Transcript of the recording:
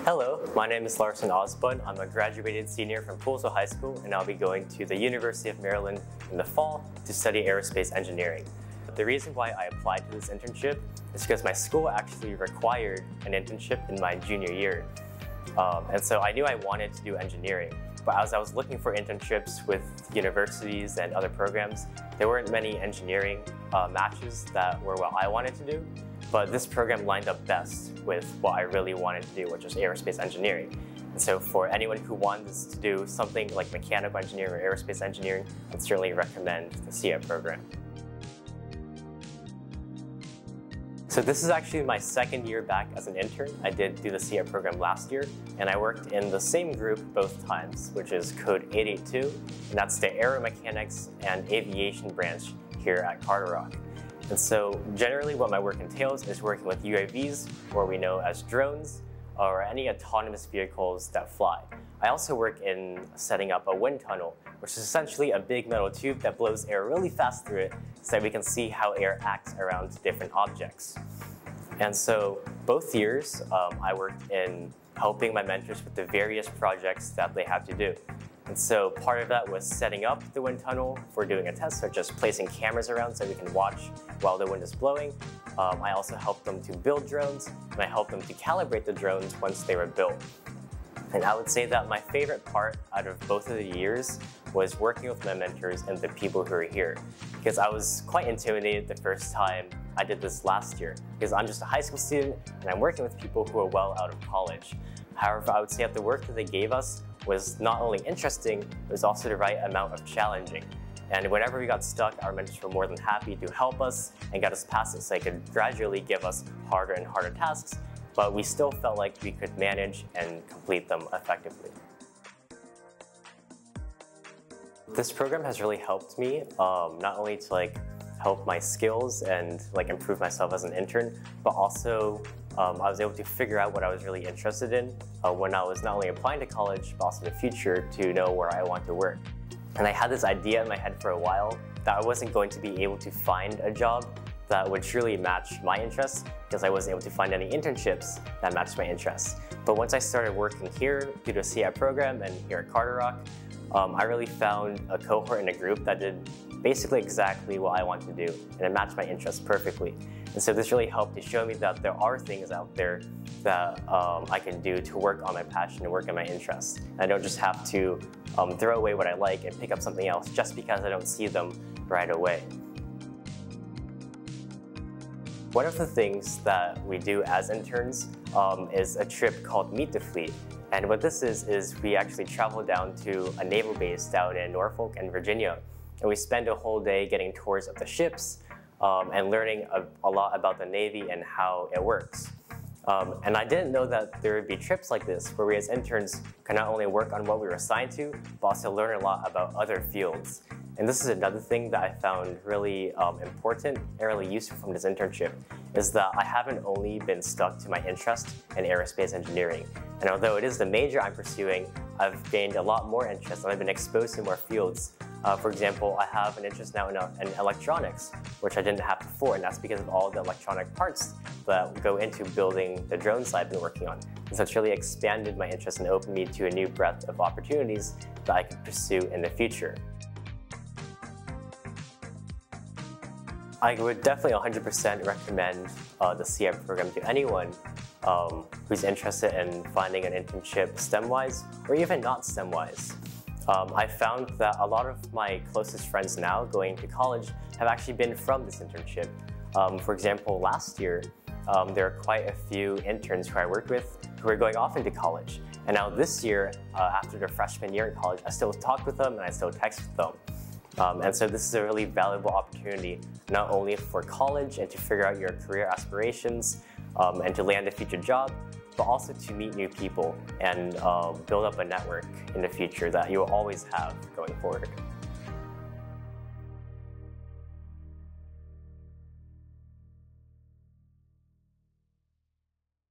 Hello, my name is Larson Ozbun. I'm a graduated senior from Poolesville High School, and I'll be going to the University of Maryland in the fall to study aerospace engineering. The reason why I applied to this internship is because my school actually required an internship in my junior year. And so I knew I wanted to do engineering, but as I was looking for internships with universities and other programs, there weren't many engineering matches that were what I wanted to do. But this program lined up best with what I really wanted to do, which is aerospace engineering. And so for anyone who wants to do something like mechanical engineering or aerospace engineering, I'd certainly recommend the SEAP program. So this is actually my second year back as an intern. I did do the SEAP program last year, and I worked in the same group both times, which is code 882, and that's the aeromechanics and aviation branch here at Carderock. And so generally what my work entails is working with UAVs, or we know as drones, or any autonomous vehicles that fly. I also work in setting up a wind tunnel, which is essentially a big metal tube that blows air really fast through it so that we can see how air acts around different objects. And so both years I worked in helping my mentors with the various projects that they had to do. And so part of that was setting up the wind tunnel for doing a test, or just placing cameras around so we can watch while the wind is blowing. I also helped them to build drones, and I helped them to calibrate the drones once they were built. And I would say that my favorite part out of both of the years was working with my mentors and the people who are here. Because I was quite intimidated the first time I did this last year, because I'm just a high school student and I'm working with people who are well out of college. However, I would say that the work that they gave us was not only interesting, it was also the right amount of challenging. And whenever we got stuck, our mentors were more than happy to help us and get us past it so they could gradually give us harder and harder tasks, but we still felt like we could manage and complete them effectively. This program has really helped me, not only to help my skills and improve myself as an intern, but also I was able to figure out what I was really interested in when I was not only applying to college, but also in the future to know where I want to work. And I had this idea in my head for a while that I wasn't going to be able to find a job that would truly match my interests, because I wasn't able to find any internships that matched my interests. But once I started working here through the SEAP program and here at Carderock, I really found a cohort and a group that did basically exactly what I wanted to do, and it matched my interests perfectly. And so this really helped to show me that there are things out there that I can do to work on my passion and work on my interests. I don't just have to throw away what I like and pick up something else just because I don't see them right away. One of the things that we do as interns is a trip called Meet the Fleet. And what this is we actually travel down to a naval base down in Norfolk and Virginia. And we spend a whole day getting tours of the ships and learning a lot about the Navy and how it works. And I didn't know that there would be trips like this where we as interns can not only work on what we were assigned to, but also learn a lot about other fields. And this is another thing that I found really important and really useful from this internship, is that I haven't only been stuck to my interest in aerospace engineering. And although it is the major I'm pursuing, I've gained a lot more interest and I've been exposed to more fields. For example, I have an interest now in electronics, which I didn't have before, and that's because of all the electronic parts that go into building the drones I've been working on. And so it's really expanded my interest and opened me to a new breadth of opportunities that I could pursue in the future. I would definitely 100% recommend the SEAP program to anyone who's interested in finding an internship STEM-wise, or even not STEM-wise. I found that a lot of my closest friends now going to college have actually been from this internship. For example, last year, there are quite a few interns who I worked with who are going off into college. And now this year, after their freshman year in college, I still talk with them and I still text with them. And so this is a really valuable opportunity, not only for college and to figure out your career aspirations and to land a future job, but also to meet new people and build up a network in the future that you will always have going forward.